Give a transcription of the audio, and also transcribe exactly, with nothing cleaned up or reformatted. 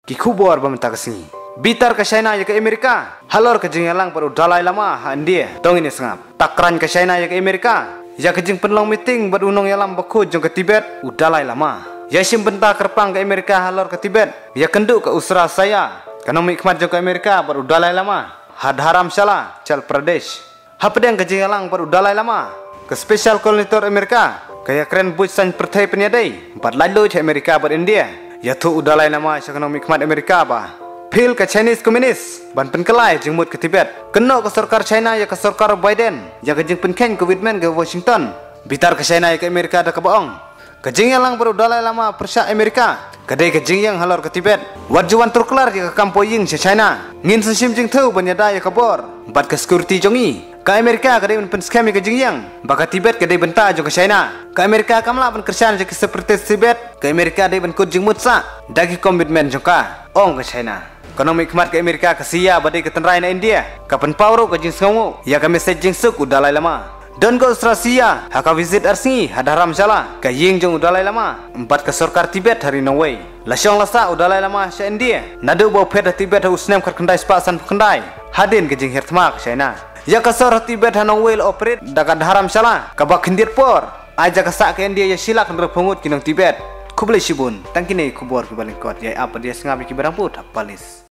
ki khubor bamta kasini bitar ke China ya ke Amerika halor ke jingyalang per Dalai Lama ha India tongini sangap takran ke China ya ke Amerika ya ke jing penlong meeting ber unong yalam baku jong ke Tibet u Dalai Lama ya sim benta kerpang ke Amerika halor ke Tibet ya kenduk ke usra saya kanong mikmat jong ke Amerika ber Dalai Lama had haram shala Chal Pradesh hapedeng ke jingyalang per Dalai Lama ke special coordinator Amerika kaya keren buj san pertai penyadai empat lalu ke Amerika ber India ya tu Dalai Lama kanong mikmat Amerika ba Pil ke Chinese Communist ban penkelai jengmut ke Tibet kena ke sarkar China ya ke sarkar Biden ya ke jeng penken ke Whitman ke Washington bitar ke China ya ke Amerika ada ke bohong ke jeng yang lang baru Dalai Lama persya Amerika kedai ke jeng yang halor ke Tibet warjuan turkelar ya ke kampoying se China ngin sesim jeng tau banyada ya ke bor empat ke security jongi ke Amerika kedai pen scam ke jeng yang baka Tibet kedai benta jong ke China ke Amerika kamla pen kerjaan je ke seperti Tibet ke Amerika dai pen kut jengmut sa dagi komitmen jongka ong ke China Ekonomi kemat ke Amerika ke Sia badai ke tenrai na India kapan pauro ke jing sengu ya ke mesej jing suk Dalai Lama dan ke Australia haka visit arsi hadaram sala ke ying jong Dalai Lama empat ke sarkar Tibet hari Norway lasyong lasa Dalai Lama se India nadu bau peda Tibet usnem kar kendai spasan kendai hadin ke jing hertmak China ya ke sor Tibet Norway operate dagat haram sala ke bak hindir por aja ke sak ke India ya silak ngerpungut kinong Tibet kublai sibun tangkini kubor ki balingkot ya apa dia sengabi ki barang put apalis